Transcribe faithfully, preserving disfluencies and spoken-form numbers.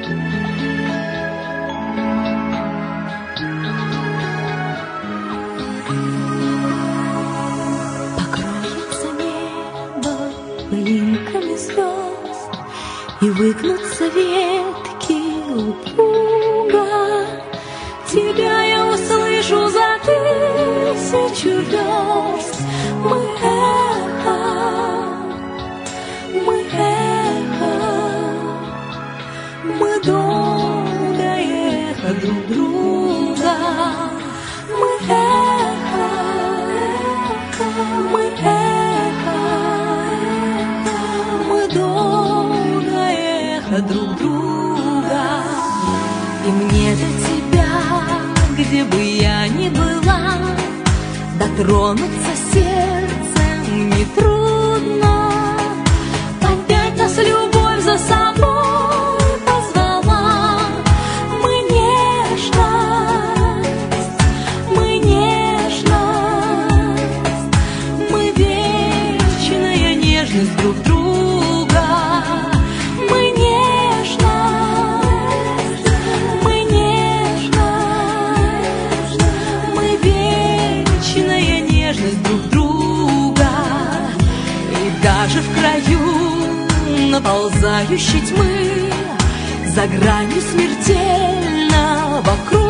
Покроется небо пылинками звезд, и выгнутся ветки упруга. Тебя я услышу за тысячу верст. Мы эхо, мы эхо, мы долгое эхо друг друга. Мы эхо, мы эхо, мы долгое эхо друг друга. И мне до тебя, где бы я ни была, дотронуться сердцем нетрудно. Поднять нас любовь за собой позвала. Мы нежность, мы нежность, мы вечная нежность друг друга. Мы нежность, мы нежность, мы вечная нежность друг друга. И даже в краю наползающей тьмы, за гранью смертельного круга,